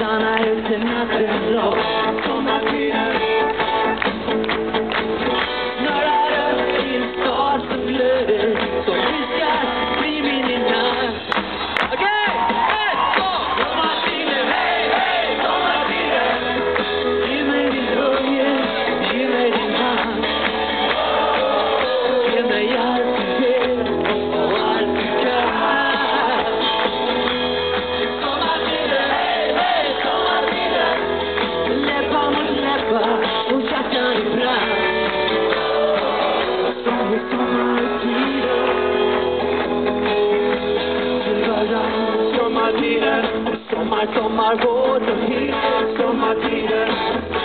stanna ute natten lång. Sommartiden snurrar upp i en stad som glöder, som viskar bli min innan. Okej, ett, två! Sommartiden, hej, hej, sommartiden. Ge mig din unge, ge mig din hand. Ge mig allt du vet och allt du kan. Sommartiden, hej, hej, sommartiden. Läppar mot läppar och hjärtan i brand. Som i sommartiden. Sommartiden, sommar, sommar, vår och hit. Sommartiden.